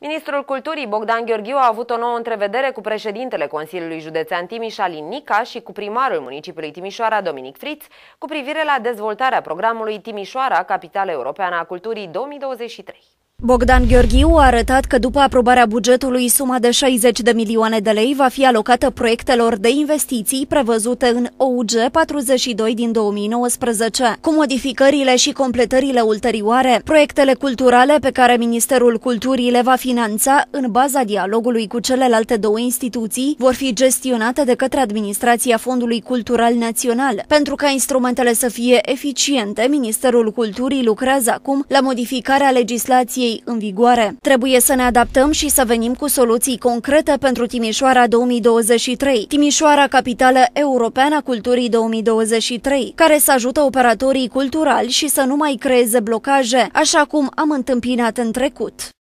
Ministrul Culturii Bogdan Gheorghiu a avut o nouă întrevedere cu președintele Consiliului Județean Timiș, Alin Nica, și cu primarul municipiului Timișoara, Dominic Friț, cu privire la dezvoltarea programului Timișoara, Capitală Europeană a Culturii 2023. Bogdan Gheorghiu a arătat că după aprobarea bugetului, suma de 60 de milioane de lei va fi alocată proiectelor de investiții prevăzute în OUG 42 din 2019. Cu modificările și completările ulterioare, proiectele culturale pe care Ministerul Culturii le va finanța în baza dialogului cu celelalte două instituții vor fi gestionate de către Administrația Fondului Cultural Național. Pentru ca instrumentele să fie eficiente, Ministerul Culturii lucrează acum la modificarea legislației în vigoare. Trebuie să ne adaptăm și să venim cu soluții concrete pentru Timișoara 2023, Timișoara Capitală Europeană a Culturii 2023, care să ajute operatorii culturali și să nu mai creeze blocaje, așa cum am întâmpinat în trecut.